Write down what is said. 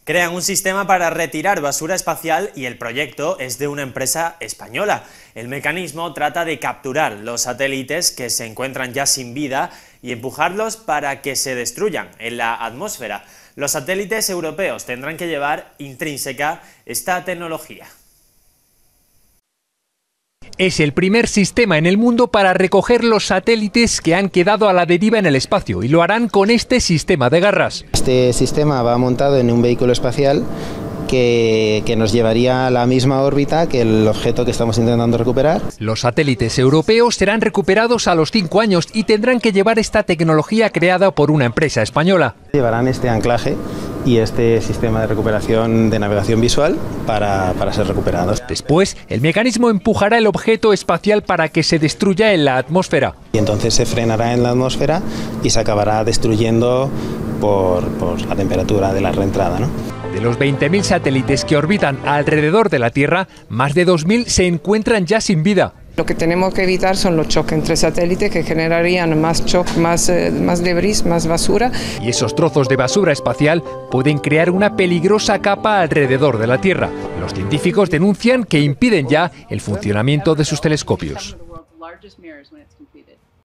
Crean un sistema para retirar basura espacial y el proyecto es de una empresa española. El mecanismo trata de capturar los satélites que se encuentran ya sin vida y empujarlos para que se destruyan en la atmósfera. Los satélites europeos tendrán que llevar intrínseca esta tecnología. Es el primer sistema en el mundo para recoger los satélites que han quedado a la deriva en el espacio y lo harán con este sistema de garras. Este sistema va montado en un vehículo espacial que nos llevaría a la misma órbita que el objeto que estamos intentando recuperar. Los satélites europeos serán recuperados a los 5 años y tendrán que llevar esta tecnología creada por una empresa española. Llevarán este anclaje y este sistema de recuperación de navegación visual para ser recuperados. Después, el mecanismo empujará el objeto espacial para que se destruya en la atmósfera. Y entonces se frenará en la atmósfera y se acabará destruyendo por la temperatura de la reentrada, ¿no? De los 20.000 satélites que orbitan alrededor de la Tierra, más de 2.000 se encuentran ya sin vida. Lo que tenemos que evitar son los choques entre satélites que generarían más choque, más debris, más basura. Y esos trozos de basura espacial pueden crear una peligrosa capa alrededor de la Tierra. Los científicos denuncian que impiden ya el funcionamiento de sus telescopios.